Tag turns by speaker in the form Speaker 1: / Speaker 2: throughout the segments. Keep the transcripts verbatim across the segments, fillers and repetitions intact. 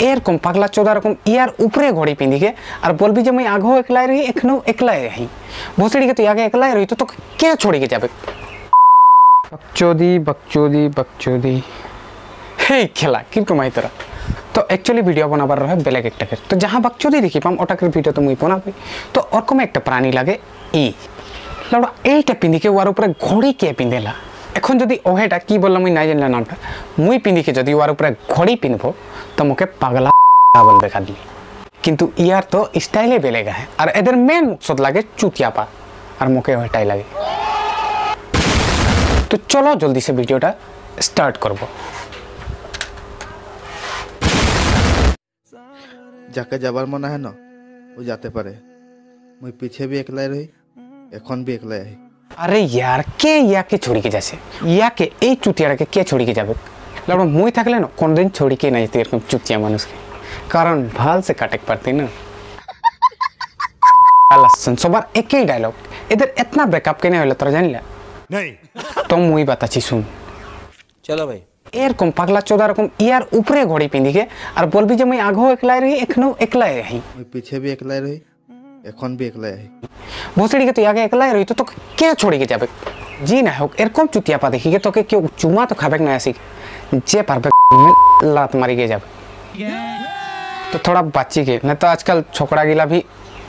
Speaker 1: एरकम पागला चौदह रकम यार ऊपरे घड़ी पिंधी के और बोलबी जे मैं आगो एकलाय रही एखनो एकलाय रही भोसड़ी के तो आगे एकलाय रही तो तो के छोड़ी के जाबे बकचोदी बकचोदी बकचोदी हे खेला किरकम आई तरह तो एक्चुअली वीडियो बनाबार रहे बेलेग एक टाके तो जहाँ बकचोदी देखी पाम ओटाके वीडियो तो मुई बनाबे तो ओरकम एक प्राणी लागे ई लड़ा एटा पिंधी के वार ऊपर घड़ी के पिंधेला এখন যদি ওহেটা কি বললাম আমি নাই জানলা নামটা মুই পিন্ধিকে যদি ওর উপরে ঘড়ি পিনবো তো মুকে পাগলা বলবে খালি কিন্তু ইয়ার তো স্টাইলে বেলেগা है আর এদের মেন মকসদ লাগে চুতিয়াপা আর মুকে ওটাই লাগে তো চলো জলদি से ভিডিওটা স্টার্ট করব
Speaker 2: যাকে যাবার মনে হয় না ও যেতে পারে মুই পিছে भी একলাই রই এখন भी একলাই আই
Speaker 1: अरे यार के या के छोड़ी के जैसे या के ए चुतिया के के छोड़ी के जाबे लड़ो मुई थकले ना कोन दिन छोड़ी के नहीं तेरे चुतिया मानुस के कारण भाल से काटे पड़ती ना लसन सबार एक ही डायलॉग इधर इतना ब्रेकअप के नहीं होला तोरा जान ले नहीं तो मुई बताची सुन
Speaker 3: चलो भाई
Speaker 1: एरकम पागला चौदह रकम यार ऊपरे घड़ी पिंधी के और बोलबी जे मैं आगो एकलाय रही एखनो एकलाय रही
Speaker 2: मुई पीछे भी एकलाई रही এখন भी একলাই আই
Speaker 1: भोसड़ी के तो आगे एकलाई रही तो तो के छोड़ी के जाबे जी ना हो एरकम चुतियापा देखी के तो के क्यों चुमा तो खाबे ना ऐसी जे पारबे में लात मारी के जाबे तो थोड़ा बच्ची के नहीं तो आजकल छोकरा गिला भी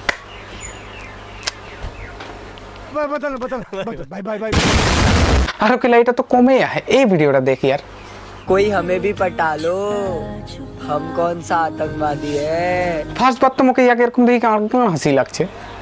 Speaker 4: बदल बदल बाय बाय बाय
Speaker 1: अरे के लाइट तो कमे है ए वीडियोटा देख यार
Speaker 3: कोई हमें भी पटा लो हम कौन सा आतंकवादी है
Speaker 1: फर्स्ट बात तो मुके या एरकम देखी के आंखों हंसी लागছে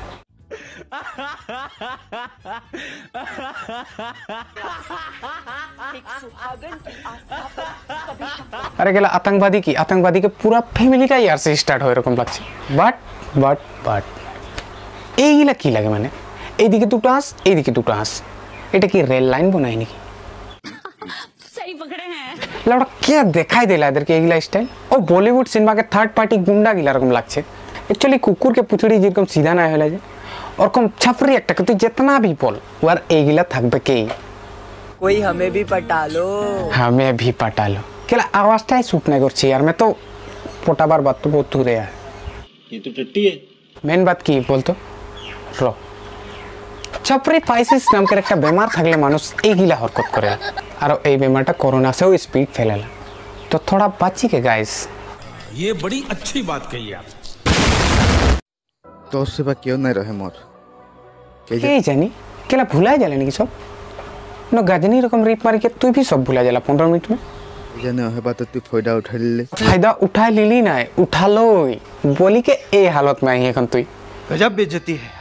Speaker 1: अरे गेला आतंकवादी की आतंकवादी के पूरा फैमिली का यार से स्टार्ट हो एरकम লাগছে বাট বাট বাট এইগুলা কি লাগে মানে এইদিকে দুটো হাঁস এইদিকে দুটো হাঁস এটা কি রেল লাইন বানাই নাকি लड़ा क्या दिखाई देला इधर के एगिला स्टाइल ओ बॉलीवुड सिनेमा के थर्ड पार्टी गुंडा गिला रकम लागছে एक्चुअली कुकुर के पुछड़ी जेरकम सीधा ना होला जे और कम छपरी একটা কিন্তু जितना भी बोल ওর एगिला থাকবে কে
Speaker 3: कोई हमें भी पटा लो
Speaker 1: हमें भी पटा लो केला आवाजटाই শুট না করছি यार मैं तो पोटाबार बात तो बहुत दूर है
Speaker 5: ये तो टट्टी है
Speaker 1: मेन बात की बोल तो रो छपरी पाइसिस नाम के একটা বেমার থাকলে মানুষ এইগুলা হরকত করে আর এই বেমারটা করোনা সেও স্পিড ফেলেলা तो थोड़ा बची के गाइस
Speaker 4: ये बड़ी अच्छी बात कही आप
Speaker 2: তোর সেবা কেউ নাই রহে মোর
Speaker 1: के जानी केला भुला जाले नहीं सब न गाजनी रकम रीप मारी के तू भी सब भुला जाला पंद्रह मिनट में
Speaker 2: জানে হেবা তো তুই ফায়দা উঠাই লিলে
Speaker 1: फायदा उठा लिली ना उठा लो बोली के ए हालत में आई এখন তুই
Speaker 4: गजब बेइज्जती है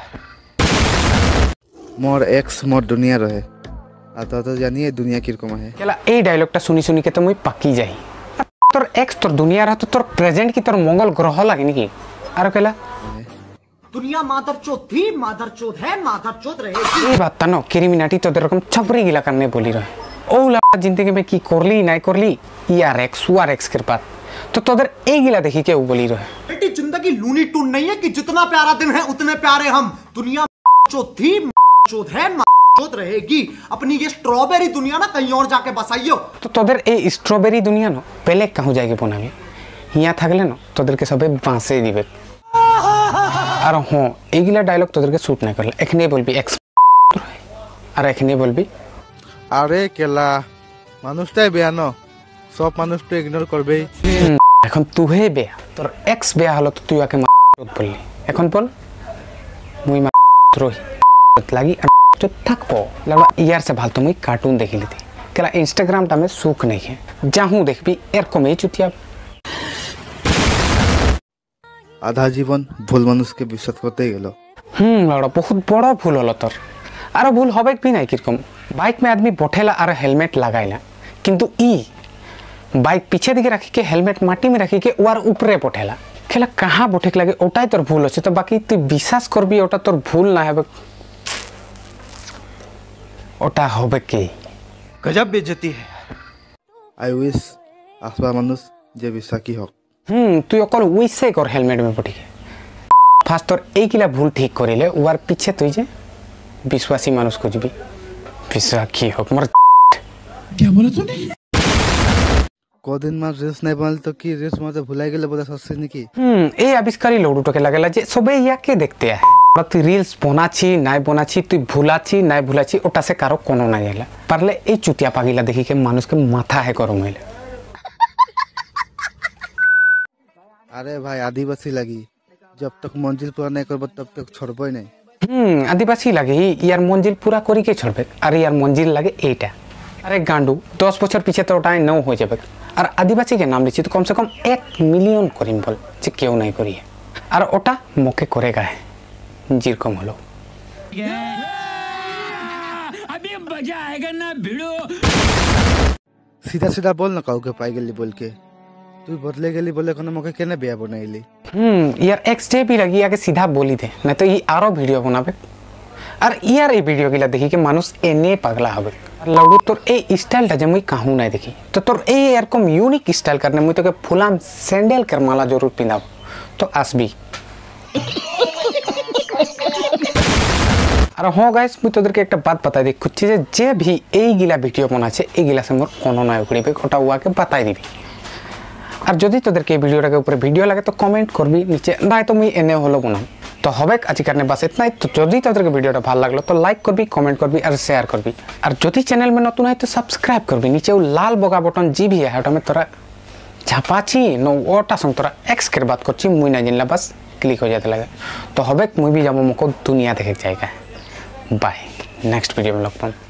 Speaker 2: মোর এক্স মোর দুনিয়া রহে আর তো তো জানিয়ে দুনিয়া কিরকম है
Speaker 1: केला এই ডায়লগটা শুনি শুনি के तो মুই পাকি যাই তোর এক্স তোর দুনিয়া রাত তোর প্রেজেন্ট কি তোর মঙ্গল গ্রহ লাগে নাকি আর কেলা
Speaker 6: दुनिया मादरचोद थी मादरचोद है मादरचोद रहेगी
Speaker 1: এই বাতটা ন ক্রিমিনাটি তোদের এরকম छपरी গিলা करने बोली रहे ओ ला जिंदगी में की करली নাই करली यार एक्स यार एक्स के बात तो तोদের এই গিলা দেখি के बोली रहे
Speaker 6: बेटी जिंदगी लूनी टून नहीं है कि जितना प्यारा दिन है उतने प्यारे हम दुनिया चोद थी चोद है चोद रहेगी अपनी ये स्ट्रॉबेरी दुनिया ना कहीं और जाके बसाइयो
Speaker 1: तो तोদের এই স্ট্রবেরি দুনিয়া ন বেলেগ কাহু জায়গা বনাবে হিয়া থাকলে ন তোদেরকে সবে বাঁশে দিবে আর হ্যাঁ এইগুলা ডায়লগ তোদেরকে শুট না করলে এখানে বলবি এক্স আর এখানে বলবি
Speaker 2: আরে কেলা মানুষটাই বেয়া ন সব মানুষ তো ইগনোর করবেই
Speaker 1: এখন তুই বেয়া তোর এক্স বেয়া হলো তো তুই ওকে বললি এখন বল মুই রই লাগি तो थकबो लड़ा यार से भाल तो मुई कार्टून देखी ली थी केला इंस्टाग्राम टा में सुख नहीं है जाहूं देख भी एरकम এই চুতিয়া
Speaker 2: আধা জীবন ভুল মানুষকে বিশ্বাস করতেই গেল
Speaker 1: হুম লড়া बहुत बड़ा भूल হলো তোর আর ভুল হবে भी नहीं किरकम बाइक में आदमी बैठेला और हेलमेट लगाइला किंतु ई बाइक पीछे दिखे रखी के हेलमेट माटी में रखी के और ऊपरे बैठेला खेला कहां बैठे लगे ओटाई तोर भूल होছে तो बाकी तू विश्वास करबी ओटा तोर भूल ना है ওটা হবে কি
Speaker 4: गजब बेइज्जती है
Speaker 2: আই উইশ আসবা মানুষ যে বিশ্বাসী হোক
Speaker 1: হুম তুই অকল উইসে কর হেলমেট में পটি ফার্স্ট তোর এই কিলা ভুল ঠিক করিলে ওর পিছে তুই যে বিশ্বাসী মানুষ খুঁজবি বিশ্বাসী হোক মর
Speaker 4: क्या बोला तूने
Speaker 2: কদিন মান রিলস নাই বানাল তো কি রিলস মধ্যে ভুলাই গেলে বোধ হচ্ছে নাকি?
Speaker 1: হুম এই আবিষ্কারই লৌডুটোকে লাগেলা যে সবে ইয়াকে দেখতে আয় তুই রিলস বনাছি নাই বনাছি তুই ভুলাছি নাই ভুলাছি ওটা সে কারো কোনো নাই এলা পারলে এই চুতিয়া পাগিলা দেখিকে মানুষকে মাথা হে গরম হইলে।
Speaker 2: আরে ভাই আদিবাসী লাগি जब तक मंजिल पूरा नहीं करब तब तक छोड़बई नहीं।
Speaker 1: হুম আদিবাসী লাগে ইয়ার মঞ্জিল পুরা করিকে ছড়বে আর ইয়ার মঞ্জিল লাগে এইটা। আরে গান্ডু দশ বছর পিছে তো ওটাই নৌ হয়ে যাবে আর আদিবাসীকে নাম দিচ্ছি তো কমসে কম এক মিলিয়ন করিম বল যে কেউ নাই করিয়ে আর ওটা মোকে করে গায়ে যেরকম হলো।
Speaker 2: सीधा सीधा बोल ना काउके पाई गेली बोल के তুই বদলে গেলি বলে কোনো মুখে কেনে বিয়া বনাইলি?
Speaker 1: হুম ইয়ার এক্স ডে বি লাগি আগে সিধা বলি দে না তো ই আরো ভিডিও বানাবে আর ইয়ার এই ভিডিও গিলা দেখি কি মানুষ এনে পাগলা হবে। আর লাউডু তোর এই স্টাইলটা যে মুই কাহু নাই দেখি তো তোর এই এরকম ইউনিক স্টাইল করনে মুই তোকে ফুলাম স্যান্ডেল कर মালা জরুর পিনাব তো আসবি। আর হ্যাঁ গাইস মুই তোদেরকে একটা বাত বাতাই দিই খুঁজছি যে যে ভি এই গিলা ভিডিও বানাচ্ছে এই গিলা সে মোর কোনো নাই উড়িবে ওটা উয়াকে বাতাই দিবি। আর যদি তোদেরকে এই ভিডিওটাকে উপরে ভিডিও লাগে তো কমেন্ট করবি নিচে নাই তো মুই এনে হলো বানাম তো হবে আজকের বাস ইতনাই। তো যদি তোদেরকে ভিডিওটা ভালো লাগলো তো লাইক করবি কমেন্ট করবি আর শেয়ার করবি আর যদি চ্যানেল में নতুন হয় তো সাবস্ক্রাইব করবি নিচে ও লাল বগা বটন জি भी है ওটা में তোরা ঝাপাছি নো ওটা সঙ্গ তোরা এক্স के बात করছি মুই না জানলা বাস ক্লিক হয়ে যেতে লাগে তো হবে মুই भी যাবো মুখ দুনিয়া দেখে জায়গা। বাই নেক্সট ভিডিও में লগ পাম।